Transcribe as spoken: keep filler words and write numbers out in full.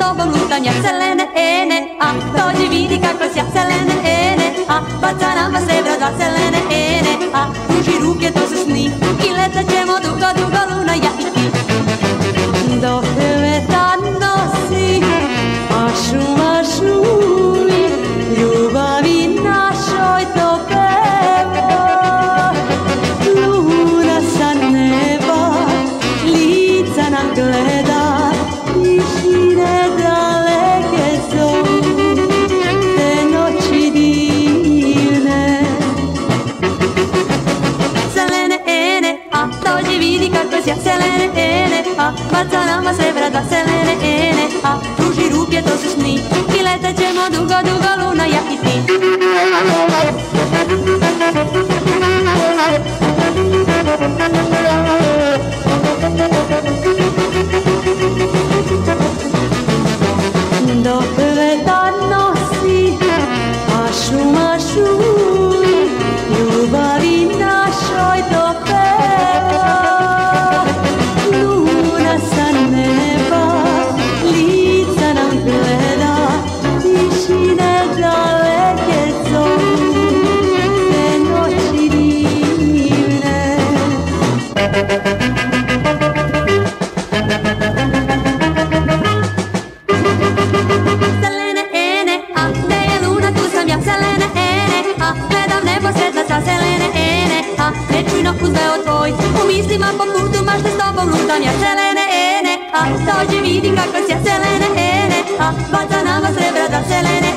tobom lutam ja, Selene, ene, a dođi vidi kako sja, Selene, ene, a baca nama srebra dva, Selene, ene, a duži ruke, to su sni i letat ćemo dugo, dugo luna, ja i ti. Dok vetar nosi mašu, mašu i ljubavi našoj to peva, luna sa neba lica nam gleda i šire daleke zovu te noći divne. Selene, ene, a dođi vidi kako sja, Selene, ene, a baca nama srebra dva, Selene, ene, a pruži ruke, to su sni i letat ćemo dugo, dugo luna, ja i ti. Dok vetar nosi mašu, mašu ljubavi našoj to peva, luna sa neba lica nam gleda i šire daleke zovu te noći divne. Selene, ene, a gde je luna, tu sam ja, Selene, ene, a gledam nebo svetla sa, Selene, ene, a ne čuj noć uzveo tvoj, u mislima po putu mašte s tobom lutam ja, Selene, ene, a dođi vidi kako sja, Selene, ene, a baca nama srebra dva, Selene,